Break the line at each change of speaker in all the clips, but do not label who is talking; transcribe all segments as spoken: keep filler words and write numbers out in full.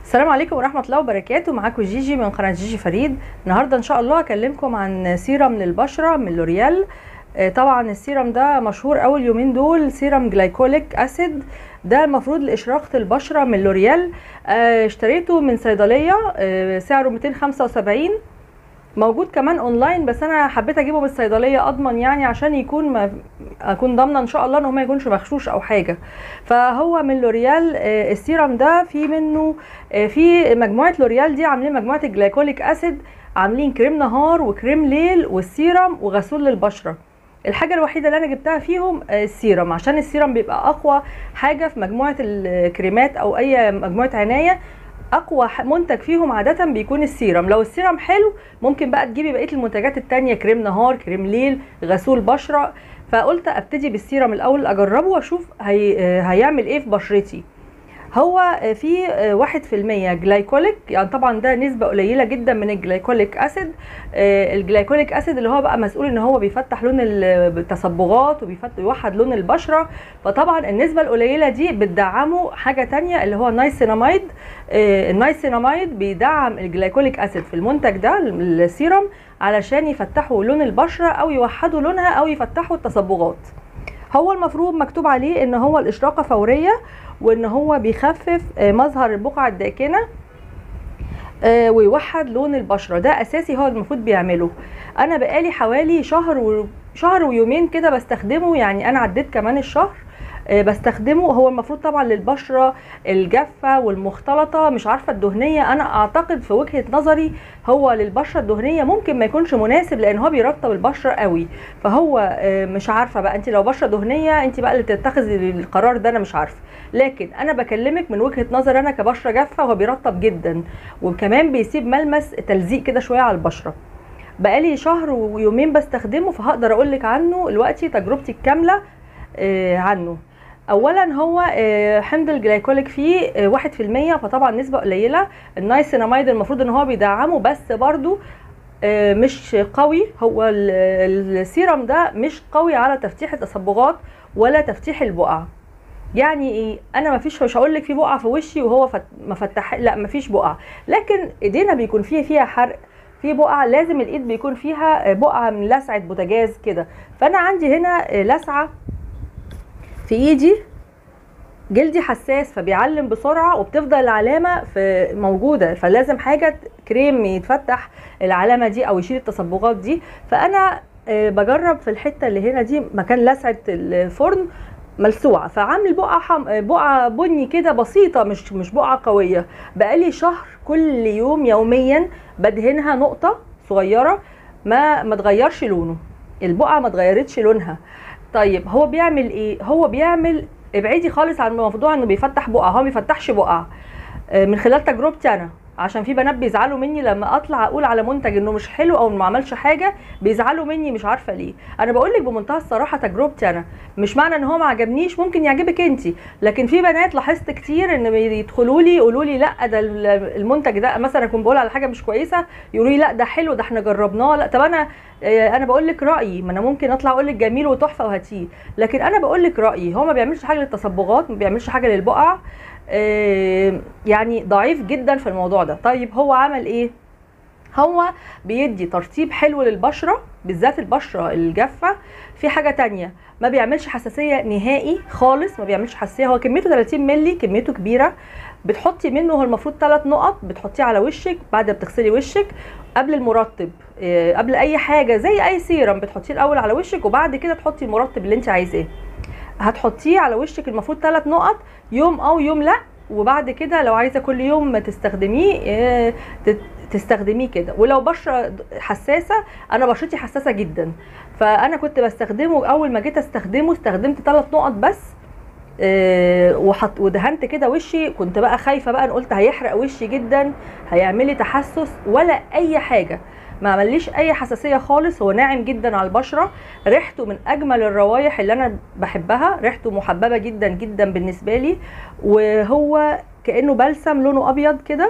السلام عليكم ورحمة الله وبركاته. معاكم جيجي من قناة جيجي فريد. النهاردة ان شاء الله هكلمكم عن سيرم للبشرة من لوريال. طبعا السيرم ده مشهور اول يومين دول، سيرم جلايكوليك اسيد. ده المفروض لإشراقة البشرة من لوريال. اشتريته من صيدلية، سعره مئتين وخمسة وسبعين. موجود كمان اونلاين، بس انا حبيت اجيبه من الصيدليه اضمن، يعني عشان يكون ما اكون ضامنه ان شاء الله ان هو ما يكونش مغشوش او حاجه. فهو من لوريال. السيرم ده في منه في مجموعه لوريال دي عاملين مجموعه الجلايكوليك اسيد، عاملين كريم نهار وكريم ليل والسيرم وغسول للبشره. الحاجه الوحيده اللي انا جبتها فيهم السيرم، عشان السيرم بيبقى اقوى حاجه في مجموعه الكريمات او اي مجموعه عنايه. اقوى منتج فيهم عاده بيكون السيرم. لو السيرم حلو ممكن بقى تجيبي بقيه المنتجات التانية، كريم نهار، كريم ليل، غسول بشره. فقلت ابتدي بالسيرم الاول اجربه واشوف هي هيعمل ايه في بشرتي. هو في واحد في المية جلايكوليك، يعني طبعا ده نسبة قليلة جدا من الجلايكوليك اسيد. الجلايكوليك اسيد اللي هو بقى مسؤول ان هو بيفتح لون التصبغات وبيوحد لون البشرة. فطبعا النسبة القليلة دي بتدعمه حاجة تانية اللي هو النايسيناميد. النايسيناميد بيدعم الجلايكوليك اسيد في المنتج ده السيرم، علشان يفتحوا لون البشرة او يوحدوا لونها او يفتحوا التصبغات. هو المفروض مكتوب عليه ان هو الاشراقة فورية، وان هو بيخفف مظهر البقع الداكنه ويوحد لون البشره. ده اساسي هو المفروض بيعمله. انا بقالي حوالي شهر و... شهر ويومين كده بستخدمه، يعني انا عديت كمان الشهر بستخدمه. هو المفروض طبعا للبشره الجافه والمختلطه، مش عارفه الدهنيه. انا اعتقد في وجهه نظري هو للبشره الدهنيه ممكن ما يكونش مناسب، لان هو بيرطب البشره قوي. فهو مش عارفه بقى، انت لو بشره دهنيه انت بقى اللي تتخذي القرار ده، انا مش عارفه. لكن انا بكلمك من وجهه نظر انا كبشره جافه، وهو بيرطب جدا وكمان بيسيب ملمس تلزيق كده شويه على البشره. بقالي شهر ويومين بستخدمه، فهقدر اقولك عنه دلوقتي تجربتي الكامله عنه. اولا هو حمض الجلايكوليك فيه واحد في المية، فطبعا نسبه قليله. النايسيناميد المفروض ان هو بيدعمه، بس برضو مش قوي. هو السيرم ده مش قوي على تفتيح التصبغات ولا تفتيح البقع. يعني ايه؟ انا ما فيش مش هقول لك في بقعه في وشي وهو فت... ما فتح، لا ما فيش بقعه، لكن ايدينا بيكون فيها فيها حرق. في بقعه لازم الايد بيكون فيها بقعه من لسعه بوتاجاز كده. فانا عندي هنا لسعه في ايدي، جلدي حساس فبيعلم بسرعه وبتفضل العلامه في موجوده، فلازم حاجه كريم يتفتح العلامه دي او يشيل التصبغات دي. فانا بجرب في الحته اللي هنا دي مكان لسعه الفرن ملسوعه، فعامل بقعه حم... بقعه بني كده بسيطه، مش مش بقعه قويه. بقالي شهر كل يوم يوميا بدهنها نقطه صغيره، ما ما تغيرش لونه، البقعه ما اتغيرتش لونها. طيب هو بيعمل ايه؟ هو بيعمل، ابعدي خالص عن موضوع انه بيفتح بقعه، هو ما بيفتحش بقعه. من خلال تجربتي انا، عشان في بنات بيزعلوا مني لما اطلع اقول على منتج انه مش حلو او ما عملش حاجه، بيزعلوا مني مش عارفه ليه. انا بقول لك بمنتهى الصراحه تجربتي انا، مش معنى ان هو ما عجبنيش ممكن يعجبك انت. لكن في بنات لاحظت كتير ان يدخلوا لي يقولوا لي لا ده المنتج ده، مثلا اكون بقول على حاجه مش كويسه يقولوا لي لا ده حلو، ده احنا جربناه. لا طب انا انا بقول لك رايي، ما انا ممكن اطلع اقول لك جميل وتحفه وهاتيه، لكن انا بقول لك رايي. هو ما بيعملش حاجه للتصبغات، ما بيعملش حاجه للبقع، يعني ضعيف جدا في الموضوع ده. طيب هو عمل ايه؟ هو بيدي ترطيب حلو للبشره، بالذات البشره الجافه. في حاجه تانية، ما بيعملش حساسيه نهائي خالص، ما بيعملش حساسيه. هو كميته ثلاثين مللي، كميته كبيره. بتحطي منه، هو المفروض ثلاث نقط بتحطيه على وشك بعد ما بتغسلي وشك، قبل المرطب، قبل اي حاجه زي اي سيرم بتحطيه الاول على وشك، وبعد كده تحطي المرطب اللي انت عايزاه. هتحطيه على وشك المفروض ثلاث نقط، يوم او يوم لا، وبعد كده لو عايزه كل يوم تستخدميه تستخدميه كده. ولو بشره حساسه، انا بشرتي حساسه جدا، فانا كنت بستخدمه. اول ما جيت استخدمه استخدمت ثلاث نقط بس، وحط ودهنت كده وشي. كنت بقى خايفه بقى، انا قلت هيحرق وشي جدا، هيعمل لي تحسس، ولا اي حاجه، ما عمليش اي حساسيه خالص. هو ناعم جدا على البشره، ريحته من اجمل الروايح اللي انا بحبها، ريحته محببه جدا جدا بالنسبه لي. وهو كانه بلسم، لونه ابيض كده،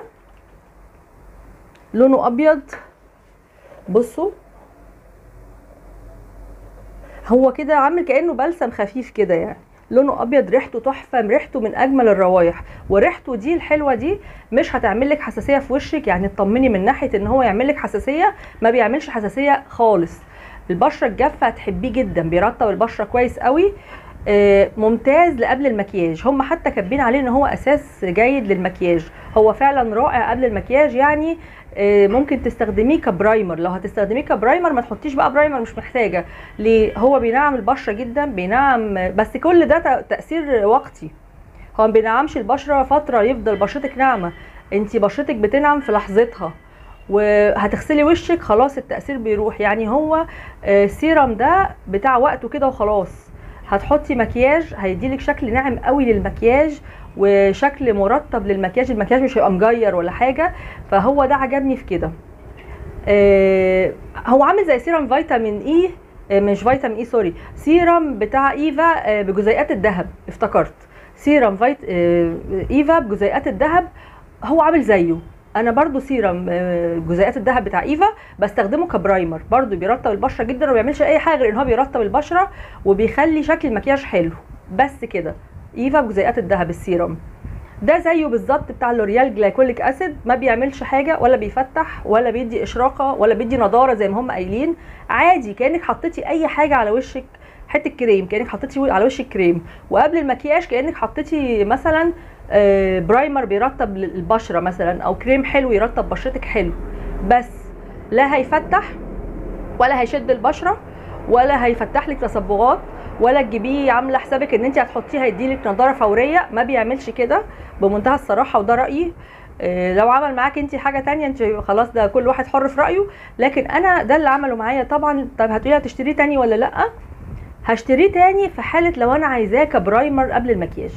لونه ابيض. بصوا هو كده عامل كانه بلسم خفيف كده يعني، لونه ابيض، ريحته تحفه، ريحته من اجمل الروايح، وريحته دي الحلوه دي مش هتعمل لك حساسيه في وشك، يعني اطمني من ناحيه ان هو يعمل لك حساسيه، ما بيعملش حساسيه خالص. البشره الجافه هتحبيه جدا، بيرطب البشره كويس قوي. آه، ممتاز لقبل المكياج، هم حتى كاتبين عليه ان هو اساس جيد للمكياج، هو فعلا رائع قبل المكياج. يعني آه، ممكن تستخدميه كبرايمر، لو هتستخدميه كبرايمر ما تحطيش بقى برايمر، مش محتاجه. ليه؟ هو بينعم البشره جدا، بينعم، بس كل ده ت- تاثير وقتي، هو ما بينعمش البشره فتره يفضل بشرتك ناعمه، انتي بشرتك بتنعم في لحظتها، وهتغسلي وشك خلاص التأثير بيروح. يعني هو آه، السيرم ده بتاع وقته كده وخلاص. هتحطي مكياج هيديلك شكل ناعم قوي للمكياج، وشكل مرطب للمكياج، المكياج مش هيبقى مجير ولا حاجة، فهو ده عجبني في كده. آه، هو عامل زي سيرم فيتامين اي، آه، مش فيتامين اي سوري، سيرم بتاع ايفا آه، بجزيئات الذهب، افتكرت سيرم فيت آه، ايفا بجزيئات الذهب، هو عامل زيه. انا برضو سيرم آه، جزيئات الذهب بتاع ايفا بستخدمه كبرايمر، برضو بيرطب البشره جدا، وما بيعملش اي حاجه غير ان هو بيرطب البشره وبيخلي شكل المكياج حلو، بس كده. ايفا بجزيئات الذهب السيرم ده زيه بالظبط بتاع لوريال جلايكوليك اسيد، ما بيعملش حاجه، ولا بيفتح ولا بيدي اشراقه ولا بيدي نضاره زي ما هم قايلين، عادي كانك حطيتي اي حاجه على وشك، حته كريم كانك حطيتي على وشك كريم، وقبل المكياج كانك حطيتي مثلا آه، برايمر بيرطب البشره مثلا، او كريم حلو يرطب بشرتك حلو، بس لا هيفتح ولا هيشد البشره ولا هيفتح لك تصبغات، ولا تجيبيه عامله حسابك ان انت هتحطيه هيديلك نضاره فوريه، ما بيعملش كده بمنتهى الصراحه، وده رايي. إيه، لو عمل معاك انت حاجه تانية انت خلاص، ده كل واحد حر في رايه، لكن انا ده اللي عمله معايا. طبعا طب هتقولي هتشتريه تاني ولا لا؟ هشتريه تاني في حاله لو انا عايزاه كبرايمر قبل المكياج،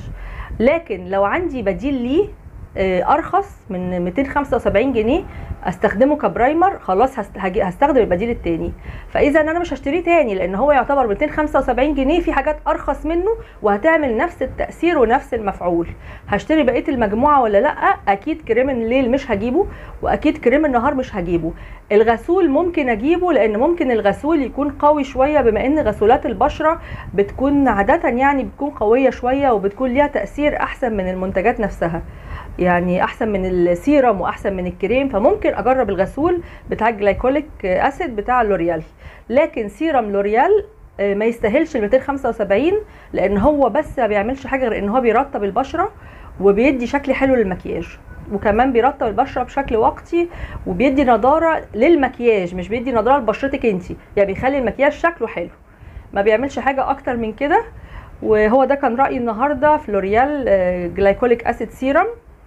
لكن لو عندي بديل ليه آه، ارخص من مئتين وخمسة وسبعين جنيه استخدمه كبرايمر، خلاص هست- هجي- هستخدم البديل التاني. فاذا انا مش هشتريه تاني، لان هو يعتبر مئتين وخمسة وسبعين جنيه، في حاجات ارخص منه وهتعمل نفس التاثير ونفس المفعول. هشتري بقيه المجموعه ولا لا؟ اكيد كريم الليل مش هجيبه، واكيد كريم النهار مش هجيبه. الغسول ممكن اجيبه، لان ممكن الغسول يكون قوي شويه، بما ان غسولات البشره بتكون عاده يعني بتكون قويه شويه، وبتكون ليها تاثير احسن من المنتجات نفسها، يعني احسن من السيرم واحسن من الكريم، فممكن اجرب الغسول بتاع الجلايكوليك اسيد بتاع لوريال. لكن سيرم لوريال آه، ما يستاهلش ال مئتين وخمسة وسبعين، لان هو بس ما بيعملش حاجه غير ان هو بيرطب البشره وبيدي شكل حلو للمكياج، وكمان بيرطب البشره بشكل وقتي، وبيدي نضاره للمكياج، مش بيدي نضاره لبشرتك انت، يعني بيخلي المكياج شكله حلو، ما بيعملش حاجه اكتر من كده. وهو ده كان رايي النهارده في لوريال آه، جلايكوليك اسيد سيرم،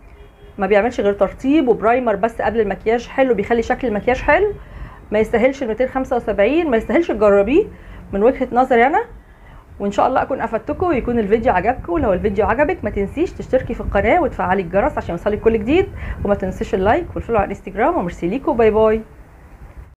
ما بيعملش غير ترطيب وبرايمر بس قبل المكياج حلو، بيخلي شكل المكياج حلو، ما يستاهلش ال مئتين وخمسة وسبعين، ما يستاهلش تجربيه من وجهة نظري انا. وان شاء الله اكون افدتكم ويكون الفيديو عجبكم، ولو الفيديو عجبك ما تنسيش تشتركي في القناه وتفعلي الجرس عشان يوصلك كل جديد، وما تنسيش اللايك والفولو على الانستجرام، وميرسي ليكم، باي باي.